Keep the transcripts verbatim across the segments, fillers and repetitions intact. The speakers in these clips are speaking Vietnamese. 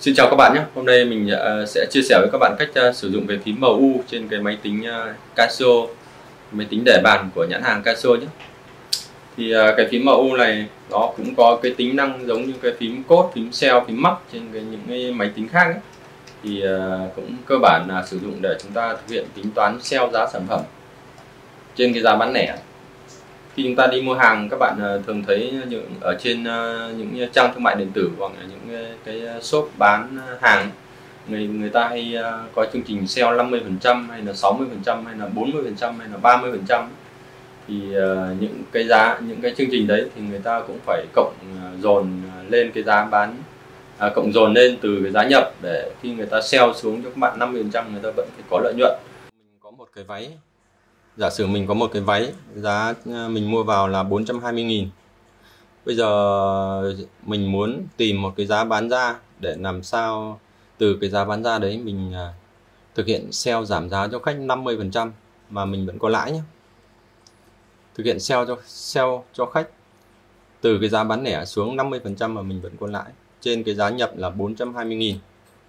Xin chào các bạn nhé. Hôm nay mình uh, sẽ chia sẻ với các bạn cách uh, sử dụng cái phím em u trên cái máy tính uh, Casio, máy tính để bàn của nhãn hàng Casio nhé. Thì uh, cái phím em u này nó cũng có cái tính năng giống như cái phím code, phím cell, phím mắc trên cái, những cái máy tính khác ấy. Thì uh, cũng cơ bản là sử dụng để chúng ta thực hiện tính toán sell giá sản phẩm trên cái giá bán lẻ. Khi chúng ta đi mua hàng, các bạn uh, thường thấy những ở trên uh, những trang thương mại điện tử hoặc là những uh, cái shop bán hàng, người người ta hay uh, có chương trình sale năm mươi phần trăm hay là sáu mươi phần trăm hay là bốn mươi phần trăm hay là ba mươi phần trăm. Thì uh, những cái giá những cái chương trình đấy thì người ta cũng phải cộng uh, dồn lên cái giá bán, à, cộng dồn lên từ cái giá nhập, để khi người ta sell xuống cho các bạn năm mươi phần trăm người ta vẫn phải có lợi nhuận. Mình có một cái váy, giả sử mình có một cái váy giá mình mua vào là bốn trăm hai mươi nghìn. Bây giờ mình muốn tìm một cái giá bán ra để làm sao từ cái giá bán ra đấy mình thực hiện sell giảm giá cho khách năm mươi phần trăm mà mình vẫn có lãi nhé. Thực hiện sell cho sell cho khách từ cái giá bán lẻ xuống năm mươi phần trăm mà mình vẫn có lãi trên cái giá nhập là bốn trăm hai mươi nghìn.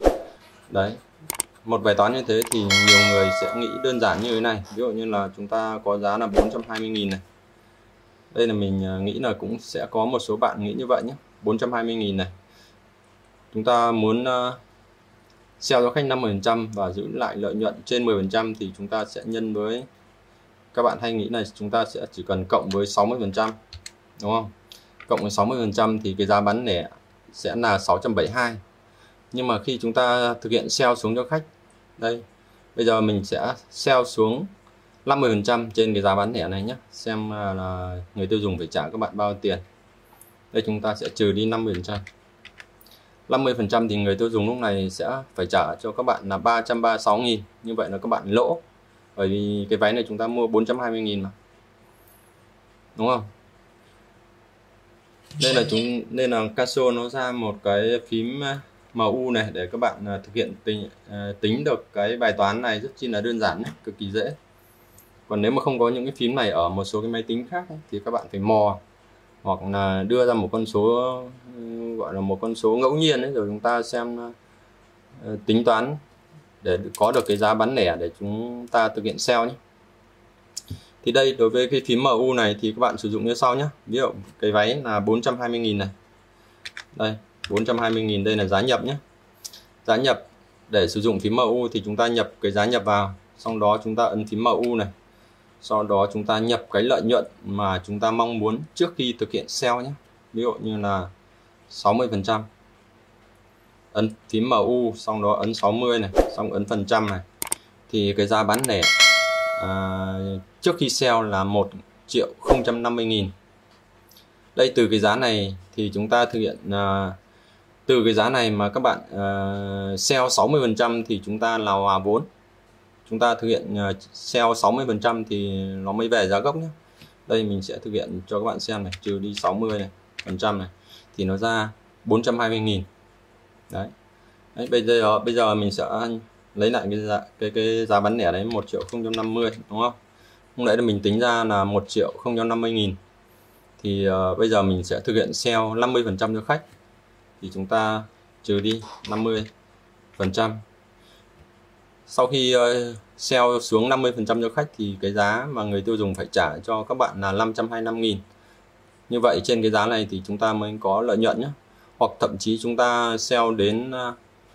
Đấy. Một bài toán như thế thì nhiều người sẽ nghĩ đơn giản như thế này. Ví dụ như là chúng ta có giá là bốn trăm hai mươi nghìn này. Đây là mình nghĩ là cũng sẽ có một số bạn nghĩ như vậy nhé. bốn trăm hai mươi nghìn này. Chúng ta muốn uh, sell cho khách năm mươi phần trăm và giữ lại lợi nhuận trên mười phần trăm thì chúng ta sẽ nhân với, các bạn hay nghĩ là chúng ta sẽ chỉ cần cộng với sáu mươi phần trăm, đúng không? Cộng với sáu mươi phần trăm thì cái giá bán lẻ sẽ là sáu trăm bảy mươi hai. Nhưng mà khi chúng ta thực hiện sell xuống cho khách, đây, bây giờ mình sẽ sell xuống năm mươi phần trăm trên cái giá bán lẻ này nhé, xem là người tiêu dùng phải trả các bạn bao nhiêu tiền. Đây, chúng ta sẽ trừ đi năm mươi phần trăm. năm mươi phần trăm thì người tiêu dùng lúc này sẽ phải trả cho các bạn là ba trăm ba mươi sáu nghìn. Như vậy là các bạn lỗ, bởi vì cái váy này chúng ta mua bốn trăm hai mươi nghìn mà, đúng không? Nên là chúng nên là Casio nó ra một cái phím em u này để các bạn thực hiện tính, tính được cái bài toán này rất chi là đơn giản nhé, cực kỳ dễ. Còn nếu mà không có những cái phím này ở một số cái máy tính khác ấy, thì các bạn phải mò hoặc là đưa ra một con số, gọi là một con số ngẫu nhiên ấy, rồi chúng ta xem uh, tính toán để có được cái giá bán lẻ để chúng ta thực hiện sell nhé. Thì đây, đối với cái phím em u này thì các bạn sử dụng như sau nhé. Ví dụ cái váy là bốn trăm hai mươi nghìn này. Đây, bốn trăm hai mươi nghìn, đây là giá nhập nhé. Giá nhập, để sử dụng phím em u thì chúng ta nhập cái giá nhập vào, sau đó chúng ta ấn phím em u này. Sau đó chúng ta nhập cái lợi nhuận mà chúng ta mong muốn trước khi thực hiện sell nhé. Ví dụ như là sáu mươi phần trăm. Ấn phím em u, xong đó ấn sáu mươi này, xong ấn phần trăm này. Thì cái giá bán lẻ à, trước khi sell là một triệu không trăm năm mươi nghìn. Đây, từ cái giá này thì chúng ta thực hiện à, từ cái giá này mà các bạn uh, sell sáu mươi phần trăm thì chúng ta là hòa vốn. Chúng ta thực hiện uh, sell sáu mươi phần trăm thì nó mới về giá gốc nhé. Đây, mình sẽ thực hiện cho các bạn xem này, trừ đi sáu mươi này, phần trăm này thì nó ra bốn trăm hai mươi nghìn. Đấy. Đấy, bây giờ bây giờ mình sẽ lấy lại cái giá cái cái giá bán lẻ đấy, một triệu không trăm năm mươi, đúng không? Lúc nãy là mình tính ra là một triệu không trăm năm mươi nghìn. Thì uh, bây giờ mình sẽ thực hiện sell năm mươi phần trăm cho khách. Thì chúng ta trừ đi năm mươi phần trăm. Sau khi uh, sell xuống năm mươi phần trăm cho khách thì cái giá mà người tiêu dùng phải trả cho các bạn là năm trăm hai mươi lăm nghìn. Như vậy trên cái giá này thì chúng ta mới có lợi nhuận nhé. Hoặc thậm chí chúng ta sell đến uh,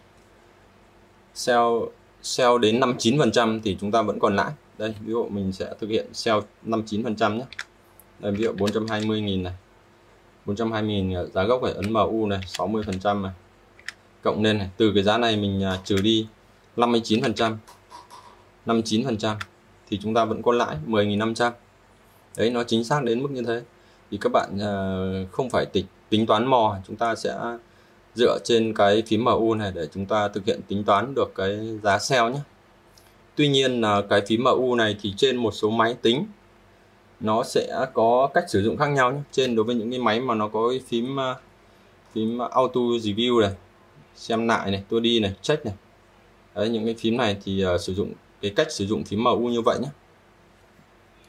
sell sell đến năm mươi chín phần trăm thì chúng ta vẫn còn lãi. Đây, ví dụ mình sẽ thực hiện sell năm mươi chín phần trăm nhé. Đây, ví dụ bốn trăm hai mươi nghìn này, bốn trăm hai mươi nghìn giá gốc, phải ấn em u này, sáu mươi phần trăm này, cộng lên này, từ cái giá này mình uh, trừ đi năm mươi chín phần trăm, năm mươi chín phần trăm thì chúng ta vẫn có lãi mười nghìn năm trăm. Đấy, nó chính xác đến mức như thế. Thì các bạn uh, không phải tịch, tính toán mò, chúng ta sẽ dựa trên cái phím em u này để chúng ta thực hiện tính toán được cái giá sell nhé. Tuy nhiên là cái phím em u này thì trên một số máy tính nó sẽ có cách sử dụng khác nhau nhé. Trên đối với những cái máy mà nó có cái phím phím auto review này, xem lại này, tôi đi này, check này. Đấy, những cái phím này thì uh, sử dụng cái cách sử dụng phím em u như vậy nhé.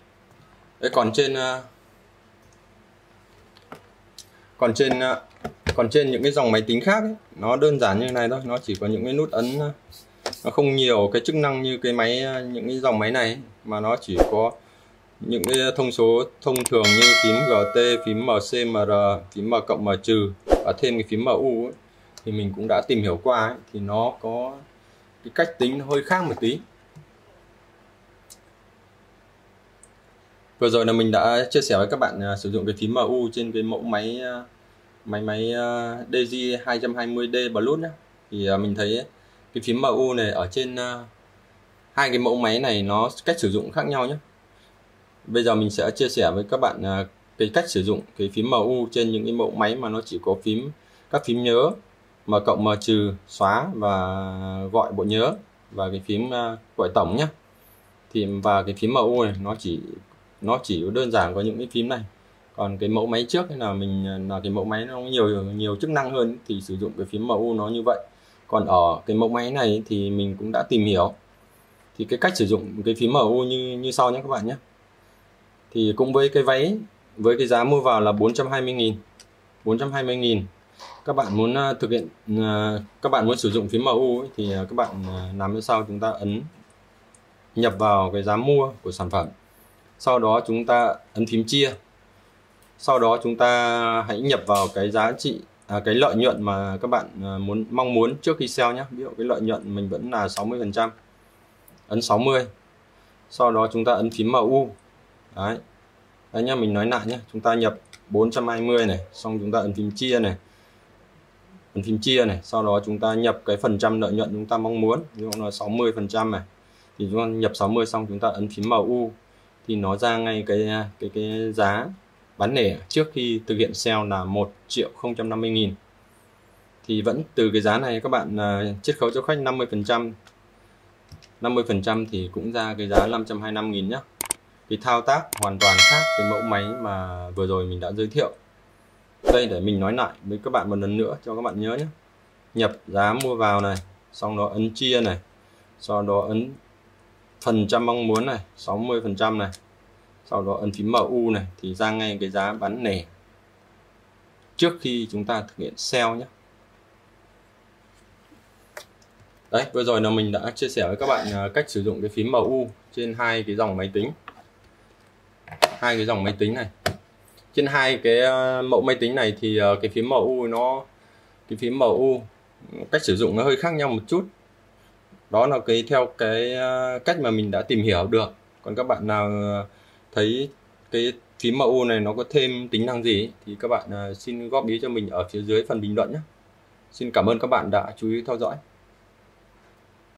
Đấy, còn trên uh, còn trên uh, Còn trên những cái dòng máy tính khác ấy, nó đơn giản như thế này thôi, nó chỉ có những cái nút ấn, nó không nhiều cái chức năng như cái máy, những cái dòng máy này ấy, mà nó chỉ có những cái thông số thông thường như phím giê tê, phím em xê em rờ, phím M cộng M trừ và thêm cái phím em u ấy, thì mình cũng đã tìm hiểu qua ấy, thì nó có cái cách tính hơi khác một tí. Vừa rồi là mình đã chia sẻ với các bạn uh, sử dụng cái phím em u trên cái mẫu máy uh, máy máy uh, đê giê hai hai không D Plus nhé. Thì uh, mình thấy cái phím em u này ở trên uh, hai cái mẫu máy này nó cách sử dụng khác nhau nhé. Bây giờ mình sẽ chia sẻ với các bạn uh, cái cách sử dụng cái phím em u trên những cái mẫu máy mà nó chỉ có phím các phím nhớ M cộng M trừ, xóa và gọi bộ nhớ, và cái phím uh, gọi tổng nhé. Thì và cái phím em u này nó chỉ nó chỉ đơn giản có những cái phím này. Còn cái mẫu máy trước là mình là cái mẫu máy nó nhiều nhiều chức năng hơn thì sử dụng cái phím em u nó như vậy. Còn ở cái mẫu máy này thì mình cũng đã tìm hiểu thì cái cách sử dụng cái phím em u như như sau nhé các bạn nhé. Thì cũng với cái váy, với cái giá mua vào là bốn trăm hai mươi nghìn, bốn trăm hai mươi nghìn, các bạn muốn thực hiện các bạn muốn sử dụng phím em u ấy, thì các bạn làm như sau: chúng ta ấn nhập vào cái giá mua của sản phẩm, sau đó chúng ta ấn phím chia, sau đó chúng ta hãy nhập vào cái giá trị à, cái lợi nhuận mà các bạn muốn mong muốn trước khi sale nhé. Ví dụ cái lợi nhuận mình vẫn là sáu mươi phần trăm, ấn sáu mươi, sau đó chúng ta ấn phím em u. Đấy, đấy nhá, mình nói lại nhé, chúng ta nhập bốn trăm hai mươi này, xong chúng ta ấn phím chia này, ấn phím chia này, sau đó chúng ta nhập cái phần trăm lợi nhuận chúng ta mong muốn, ví dụ là sáu mươi phần trăm này, thì chúng ta nhập sáu mươi xong chúng ta ấn phím em u thì nó ra ngay cái cái cái giá bán lẻ trước khi thực hiện sale là một triệu không trăm năm mươi nghìn. Thì vẫn từ cái giá này các bạn uh, chiết khấu cho khách năm mươi phần trăm, năm mươi phần trăm thì cũng ra cái giá năm trăm hai mươi lăm nghìn nhé. Cái thao tác hoàn toàn khác cái mẫu máy mà vừa rồi mình đã giới thiệu. Đây để mình nói lại với các bạn một lần nữa cho các bạn nhớ nhé. Nhập giá mua vào này, xong đó ấn chia này, sau đó ấn phần trăm mong muốn này, sáu mươi phần trăm này, sau đó ấn phím em u này thì ra ngay cái giá bán lẻ trước khi chúng ta thực hiện sale nhé. Đấy, vừa rồi là mình đã chia sẻ với các bạn cách sử dụng cái phím em u trên hai cái dòng máy tính. Hai cái dòng máy tính này. Trên hai cái mẫu máy tính này thì cái phím em u nó cái phím em u cách sử dụng nó hơi khác nhau một chút. Đó là cái theo cái cách mà mình đã tìm hiểu được. Còn các bạn nào thấy cái phím em u này nó có thêm tính năng gì thì các bạn xin góp ý cho mình ở phía dưới phần bình luận nhé. Xin cảm ơn các bạn đã chú ý theo dõi.